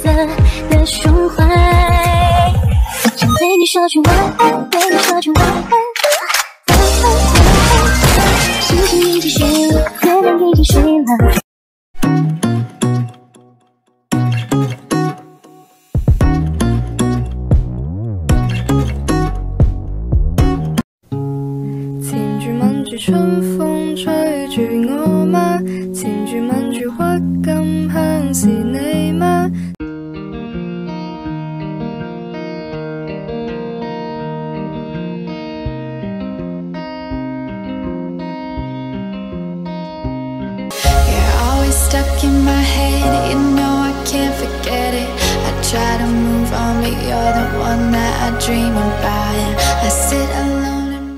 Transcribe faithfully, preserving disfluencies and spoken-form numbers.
色的胸怀，想对你说句晚安，对你说句晚安，晚安晚安，心情已经睡了，月亮已经睡了。 千句萬句春風吹住我嗎？千句萬句鬱金香是你嗎？Stuck in my head, you know I can't forget it. I try to move on, but you're the one that I dream about. I sit alone and